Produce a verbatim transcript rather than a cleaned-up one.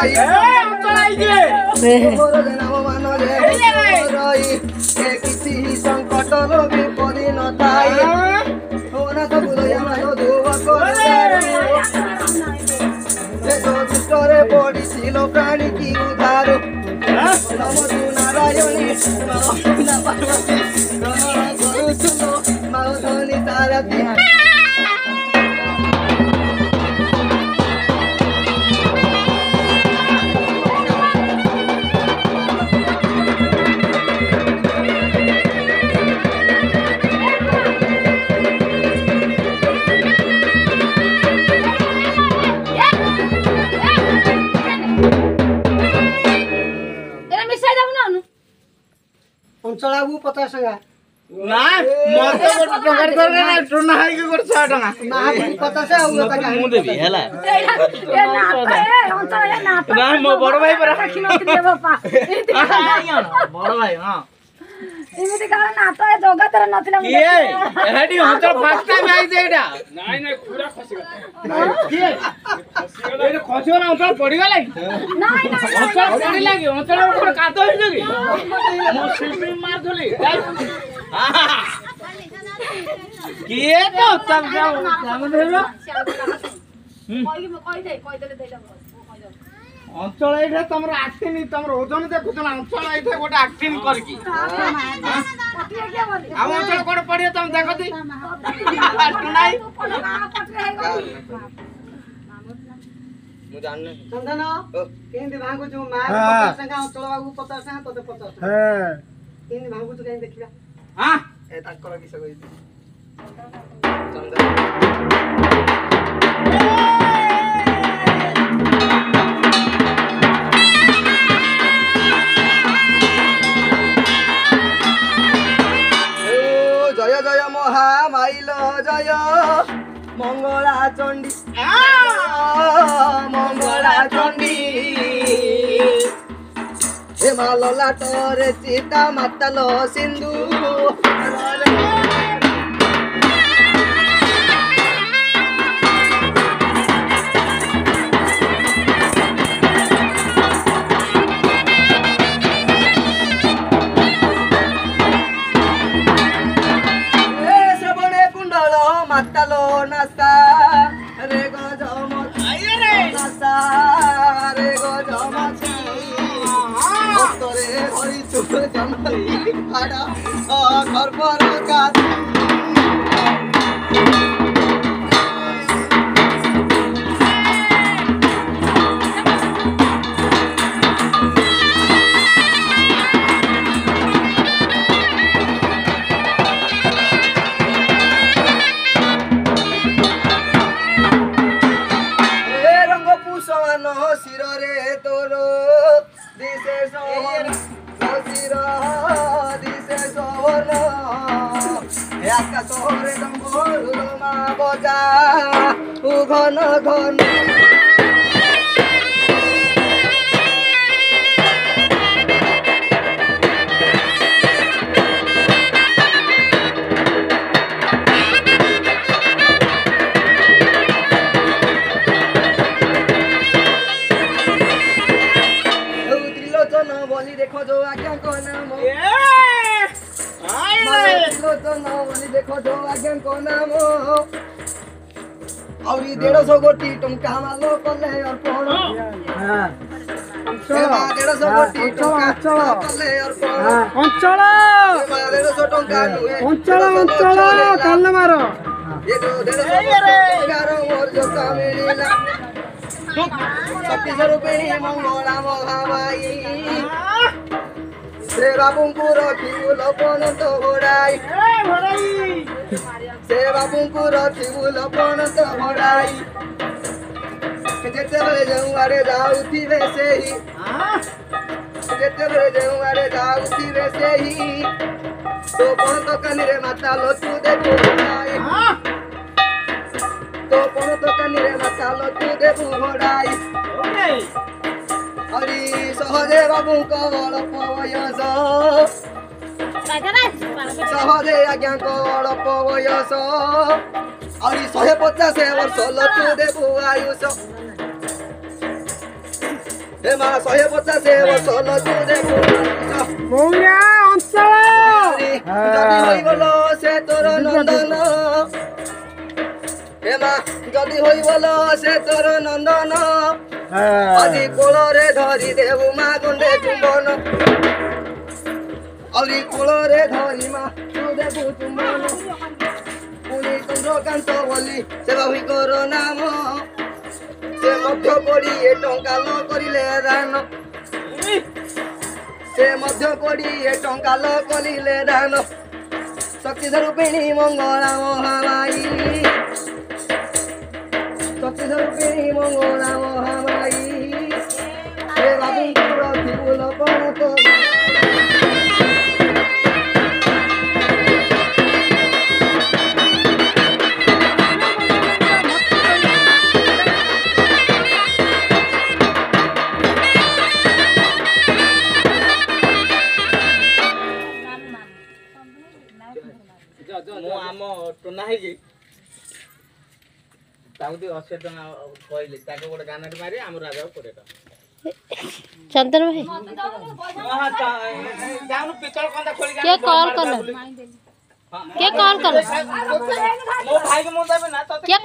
भाई मोर नाम मान ए किसी संकट विपद न थाई अनाथ बुलया मान धुआ दुष्टरे पड़िছিল प्राणी की उद्धार नम तू नारायणी पार्वती माधनी सारथी अंचलाबू पचास टका ना मते गोटे टका कर ना टोना हाई के गोटे सौ टका ना पचास आउ टका मु देबी हैला ए ना ए अंचल ए ना ना मो बड़ भाई पर रखिनो दे बापा बड़ भाई हां एमिति कारण ना तो जगत रे नथिला के एडी अंचल फर्स्ट टाइम आई जे एटा नाही नाही पूरा खसी गला के खसी गला ए खसी गला अंचल पड़ी गला नाही नाही अंचल पड़ी लागी अंचल ऊपर कादो हिजो की मो शिल्पी मार धोली के तो तब जाओ काम देलो कोई कोई दे कोई दे देला अंचल एठे तमर एक्टिंग तमर ओजन देखु त अंचल एठे गोटे एक्टिंग कर की आ अंचल कोड पड़ियो तम देखो ती नहीं मु जानने चंदन केंदी भांगु छु मार पचास टका अंचल बाबू पचास टका तोते पचास हां केंदी भांगु छु केंदी देखिबा हां ए ताकर किस कहि जय जय महामाइल जय मंगला चंडी मंगला चंडी हे माला टरे सीता मातल सिंधु मातलो नसा रे गो जमत आइए रे नसा रे गो जमत तोरे हरि चुप जनली फाड़ा घर पर का घन घन त्रिलोचन बोली देखो जो आज्ञा को नाम त्रिलोचन बोली देखो जो आज्ञा को नाम औरी डेढ़ सौ गोटी टंका मालो कले अर्पण हां अंचल डेढ़ सौ गोटी टंका कले अर्पण अंचल डेढ़ सौ टंका अंचल अंचल कल मारो ये जो डेढ़ सौ ग्यारह और जो का मिला छत्तीस रुपये मंगला महामाई से बाबू को रखी लपन तो घोड़ाई से बाबू को रखी लपन तो घोड़ाई जेते बेले जाऊं आरे जाऊती वैसे ही जेते बेले जाऊं आरे जाऊती वैसे ही तो कौन तो कनिरे माता लो तू दे घोड़ाई तो कौन तो कनिरे माता लो तू दे घोड़ाई हरि सहदे बाबू को अल्प वयस सहदे आज्ञा को अल्प वयस हरि शहे पचास वर्ष लतु देबु आयुष ଏ ମା ଶହେ ପଚାଶ ବର୍ଷ ଲଚୁ ଦେଖୁ ମଉଳିଆ ଅଞ୍ଚଳ ଯଦି ହୋଇଗଲ ସେ ତୋର ନନ୍ଦନ ଏ ମା ଯଦି ହୋଇଗଲ ସେ ତୋର ନନ୍ଦନ ଆଜି କୋଳରେ ଧରି ଦେବୁ ମା ଗଣ୍ଡେ ଚୁମ୍ବନ ଆହୁରି କୋଳରେ ଧରି ମା ତୁ ଦେବୁ ଚୁମ୍ବନ ପୁଣି ଚନ୍ଦ୍ରକାନ୍ତ ବୋଲି ସେ ବାବୁଙ୍କର ନାମ ସେ ମଧ୍ୟ କୋଡ଼ିଏ ଟଙ୍କା ଲ କରିଲେ ଦାନ ସେ ମଧ୍ୟ କୋଡ଼ିଏ ଟଙ୍କା ଲ କରିଲେ ଦାନ ଶକ୍ତିଧରୁ ପିଣି ମଙ୍ଗଳା ମହାମାଇ ଶକ୍ତିଧରୁ ପିଣି ମଙ୍ଗଳା ମହାମାଇ ସେ ବାବୁଙ୍କର ଥିବୁଲ କଣ ତ ମୁଁ ଆମ ଟୁନା ହେଇକି ତାକୁ ଟିକେ ଅଶୀ ଟଙ୍କା କହିଲି ତାକୁ ଗୋଟେ ଗାନାଟେ ମାରି ଆମ ରାଜାକୁ କୋଡ଼ିଏ ଟଙ୍କା ଚନ୍ଦନ ଭାଇ ଯାଉନୁ ପିତଳ କନ୍ଦା ଖୋଲି କିଏ କଲ୍ କଲ କିଏ କଲ୍ କଲ ମୋ ଭାଇକି ମୁଁ ଦେବି ନା ତତେ